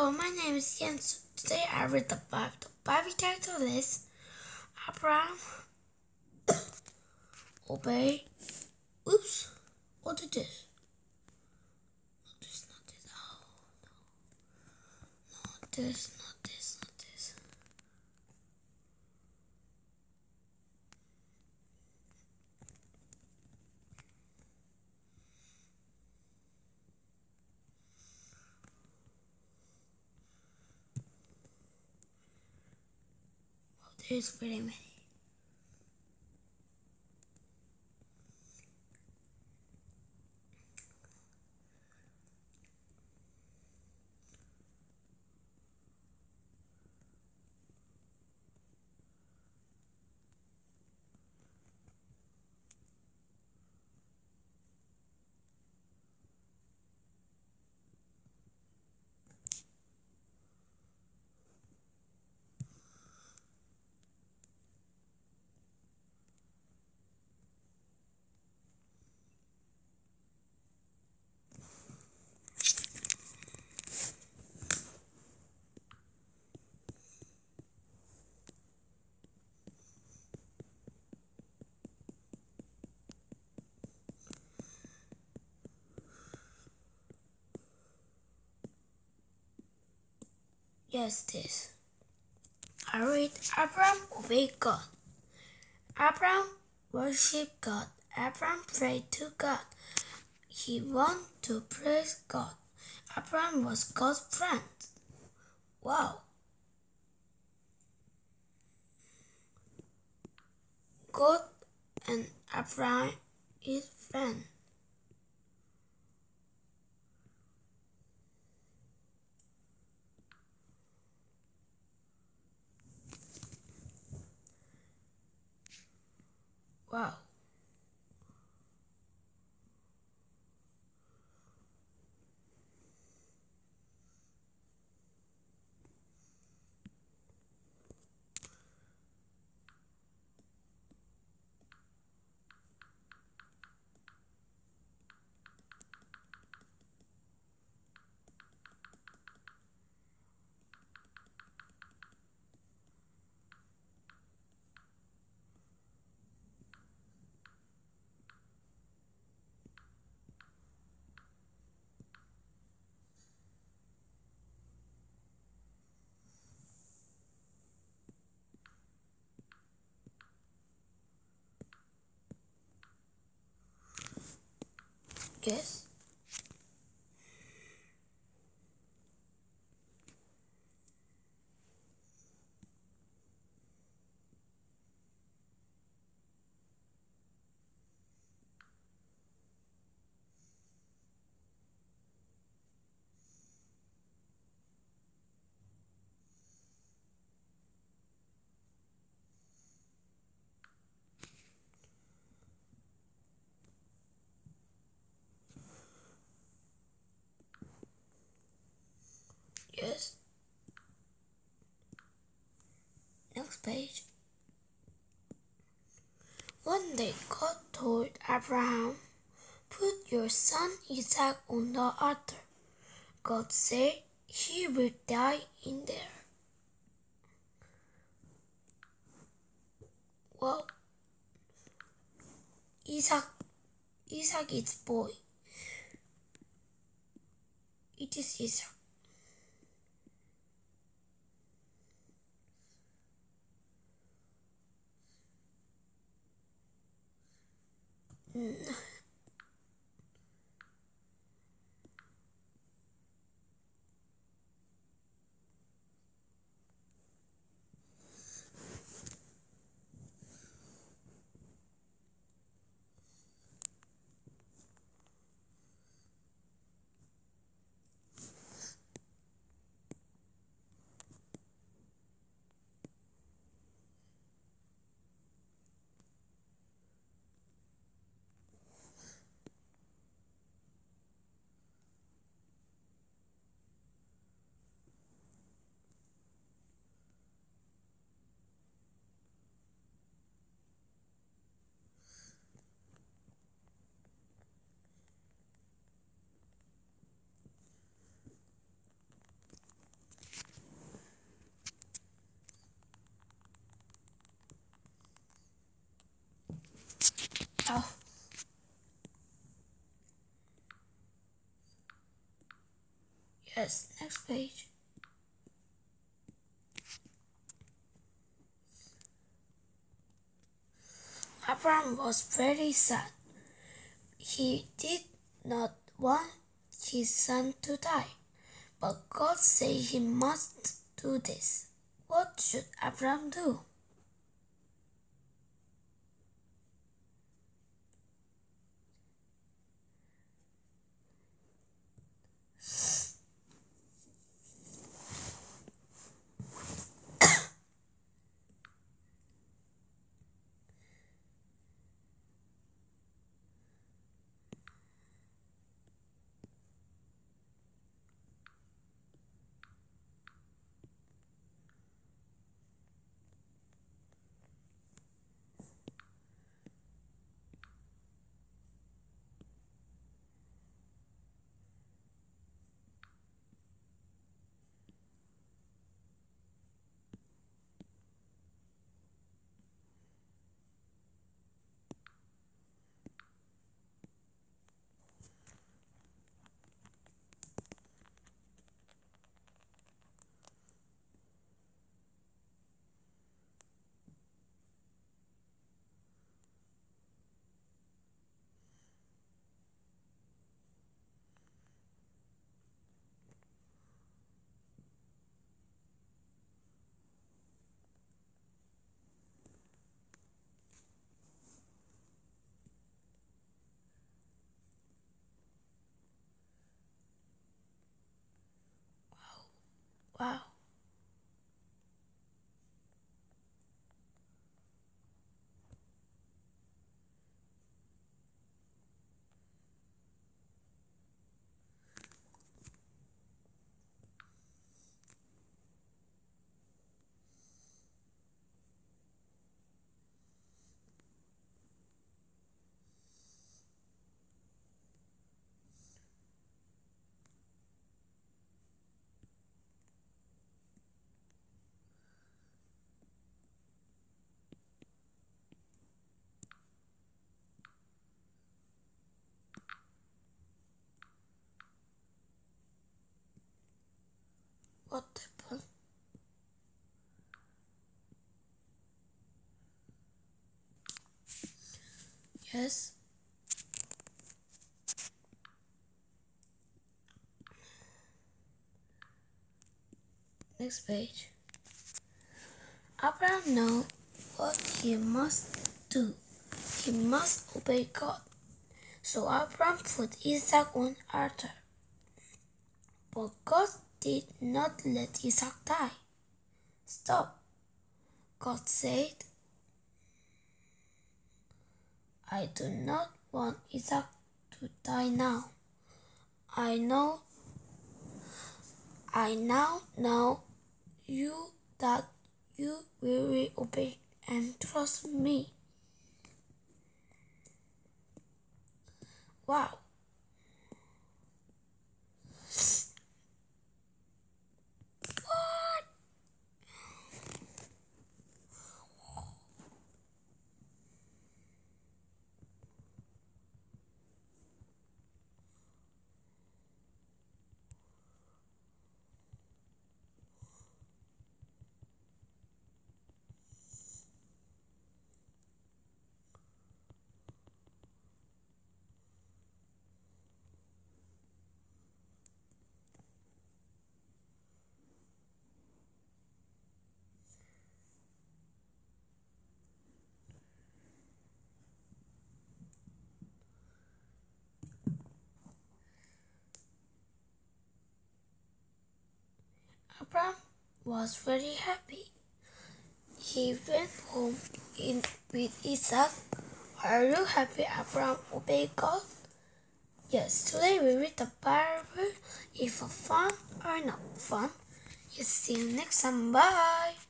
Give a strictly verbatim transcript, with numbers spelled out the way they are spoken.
Hello, my name is Jens. Today I read the Bible. The Bible title is Abraham obey. Oops, what is this? Not this, not this. Oh, no. Not this, not this, not this. Oh, there's very many. Yes, this. I read Abraham obeyed God. Abraham worshiped God. Abraham prayed to God. He wanted to praise God. Abraham was God's friend. Wow. God and Abraham is friends. Wow. Yes. Yes. Next page. One day God told Abraham, "Put your son Isaac on the altar." God said he will die in there. Well, Isaac, Isaac is boy. It is Isaac. Mm. Yes, next page. Abraham was very sad. He did not want his son to die, but God said he must do this. What should Abraham do? Wow. What happened? Yes. Next page. Abraham knew what he must do. He must obey God. So Abraham put Isaac on altar. But God did not let Isaac die. Stop. God said, I do not want Isaac to die now. I know, I now know you that you will obey and trust me. Wow. Abraham was very happy. He went home in with Isaac. Are you happy Abraham obeyed God? Yes, today we read the Bible. If fun or not fun. Yes, see you next time. Bye.